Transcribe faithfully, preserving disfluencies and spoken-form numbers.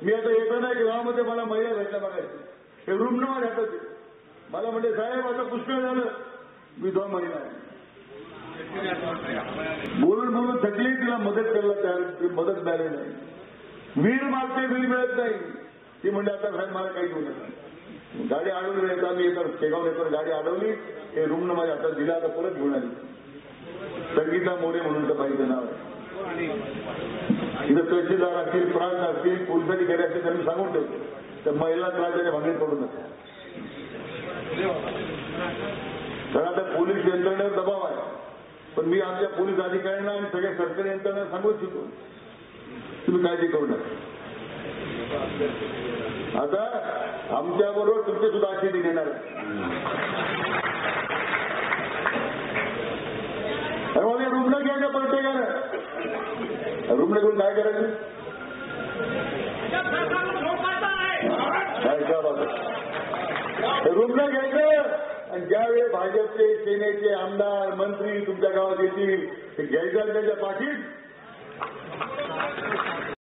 मी आता येताना गावामध्ये मला महिला भेटल्या बघायची, हे रुग्ण माझ्या हातात आहे. मला म्हणले साहेब आता पुष्कळ झालं, मी दोन महिना आहे. बोलून बोलून थकली, तिला मदत करायला तयार, मदत मिळाली नाही. वीर मागते वीर मिळत नाही. ती म्हणजे आता साहेब मला काही घेऊ नये. गाडी अडवली नाही, आम्ही येतात शेगाव येतात, गाडी अडवली, हे रुग्ण माझ्या हातात दिला, आता परत घेऊन आली. संगीता मोरे म्हणून तर पाहिजे नाव आहे. तिथं तहसीलदार असतील, प्रांत असतील, पोलीस अधिकारी असतील, त्यांनी सांगून ठेवतो तर महिला त्रासाच्या भांगडीत पडू नका. कारण आता पोलीस यंत्रणेवर दबाव आहे, पण मी आमच्या पोलीस अधिकाऱ्यांना आणि सगळ्या सरकारी यंत्रणांना सांगू इच्छितो, तुम्ही काळजी करू नका. आता आमच्याबरोबर तुमचे सुद्धा असे दिन येणार आहे. रुग्ण घ्यायचं प्रत्येकानं, रुग्ण घेऊन काय करायचं, रुग्ण घ्यायचं. आणि ज्यावेळी भाजपचे सेनेचे आमदार मंत्री तुमच्या गावात येतील, ते घ्यायचं त्याच्या पाठीत